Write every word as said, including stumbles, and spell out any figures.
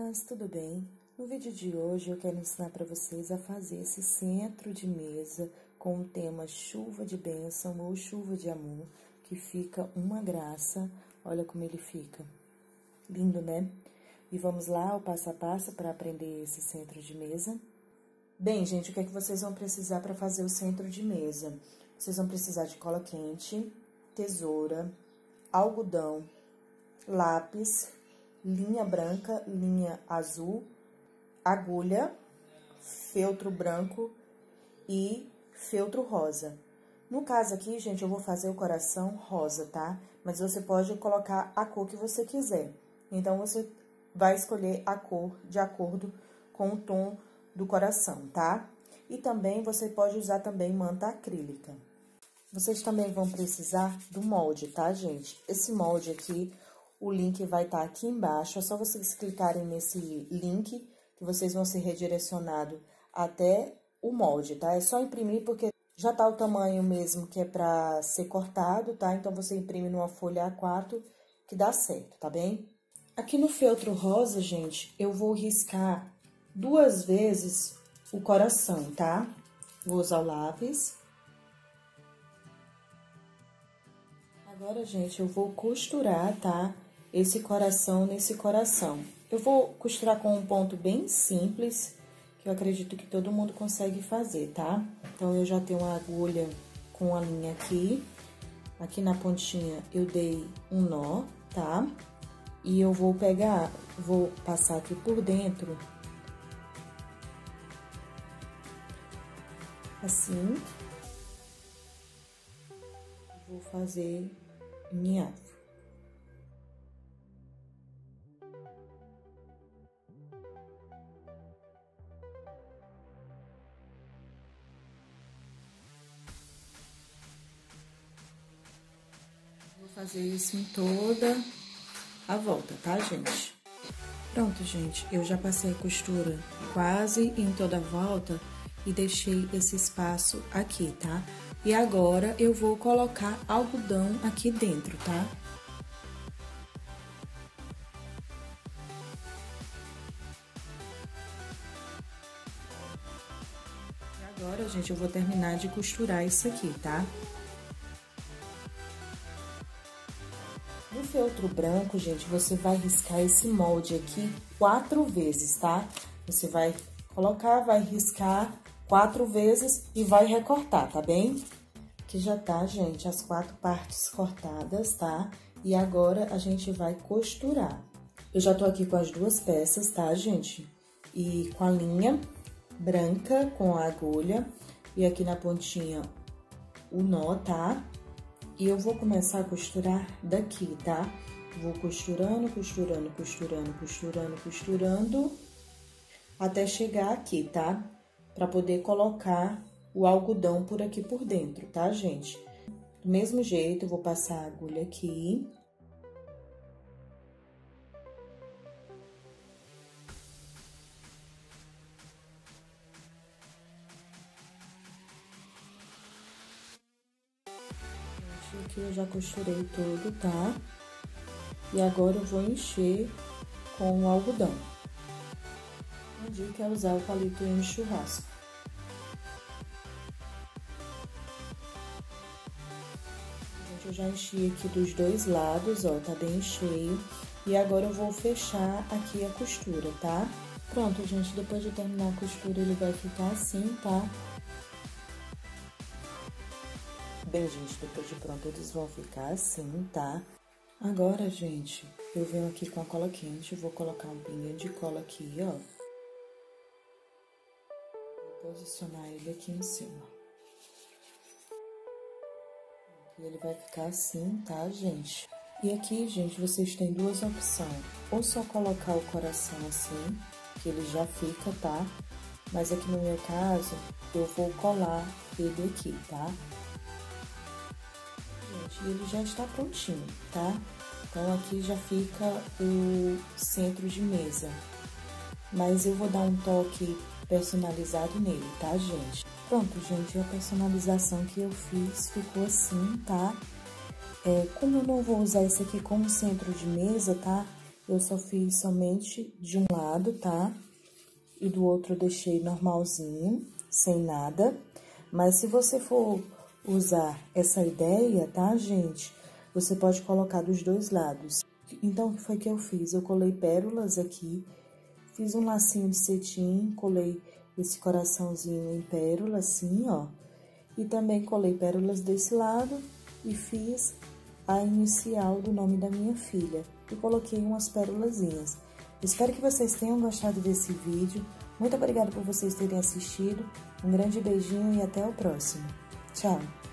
meninas, tudo bem? No vídeo de hoje eu quero ensinar para vocês a fazer esse centro de mesa com o tema chuva de bênção ou chuva de amor, que fica uma graça. Olha como ele fica. Lindo, né? E vamos lá, o passo a passo para aprender esse centro de mesa. Bem, gente, o que é que vocês vão precisar para fazer o centro de mesa? Vocês vão precisar de cola quente, tesoura, algodão, lápis, linha branca, linha azul, agulha, feltro branco e feltro rosa. No caso aqui, gente, eu vou fazer o coração rosa, tá? Mas você pode colocar a cor que você quiser. Então, você vai escolher a cor de acordo com o tom do coração, tá? E também, você pode usar também manta acrílica. Vocês também vão precisar do molde, tá, gente? Esse molde aqui, o link vai estar aqui embaixo. É só vocês clicarem nesse link que vocês vão ser redirecionados até o molde, tá? É só imprimir porque já tá o tamanho mesmo que é pra ser cortado, tá? Então, você imprime numa folha A quatro que dá certo, tá bem? Aqui no feltro rosa, gente, eu vou riscar duas vezes o coração, tá? Vou usar o lápis. Agora, gente, eu vou costurar, tá? Esse coração nesse coração. Eu vou costurar com um ponto bem simples, que eu acredito que todo mundo consegue fazer, tá? Então, eu já tenho uma agulha com a linha aqui. Aqui na pontinha, eu dei um nó, tá? E eu vou pegar, vou passar aqui por dentro. Assim. Vou fazer minha afro. Vou fazer isso em toda a volta, tá, gente? Pronto, gente, eu já passei a costura quase em toda a volta e deixei esse espaço aqui, tá? E agora, eu vou colocar algodão aqui dentro, tá? E agora, gente, eu vou terminar de costurar isso aqui, tá? No feltro branco, gente, você vai riscar esse molde aqui quatro vezes, tá? Você vai colocar, vai riscar quatro vezes e vai recortar, tá bem? Aqui já tá, gente, as quatro partes cortadas, tá? E agora, a gente vai costurar. Eu já tô aqui com as duas peças, tá, gente? E com a linha branca, com a agulha. E aqui na pontinha, o nó, tá? E eu vou começar a costurar daqui, tá? Vou costurando, costurando, costurando, costurando, costurando, até chegar aqui, tá? Pra poder colocar o algodão por aqui por dentro, tá, gente? Do mesmo jeito, eu vou passar a agulha aqui. Aqui eu já costurei tudo, tá? E agora eu vou encher com o algodão. A dica é usar o palito em churrasco. Gente, eu já enchi aqui dos dois lados, ó, tá bem cheio. E agora eu vou fechar aqui a costura, tá? Pronto, gente, depois de terminar a costura, ele vai ficar assim, tá? Bem, gente, depois de pronto, eles vão ficar assim, tá? Agora, gente, eu venho aqui com a cola quente, vou colocar um pinguinho de cola aqui, ó. Vou posicionar ele aqui em cima. E ele vai ficar assim, tá, gente? E aqui, gente, vocês têm duas opções. Ou só colocar o coração assim, que ele já fica, tá? Mas aqui no meu caso, eu vou colar ele aqui, tá? E ele já está prontinho, tá? Então, aqui já fica o centro de mesa. Mas eu vou dar um toque personalizado nele, tá, gente? Pronto, gente, a personalização que eu fiz ficou assim, tá? É, como eu não vou usar esse aqui como centro de mesa, tá? eu só fiz somente de um lado, tá? E do outro eu deixei normalzinho, sem nada. Mas se você for usar essa ideia, tá, gente? Você pode colocar dos dois lados. Então, o que foi que eu fiz? Eu colei pérolas aqui, fiz um lacinho de cetim, colei esse coraçãozinho em pérola, assim, ó. E também colei pérolas desse lado e fiz a inicial do nome da minha filha. E coloquei umas pérolazinhas. Espero que vocês tenham gostado desse vídeo. Muito obrigada por vocês terem assistido. Um grande beijinho e até o próximo. Tchau!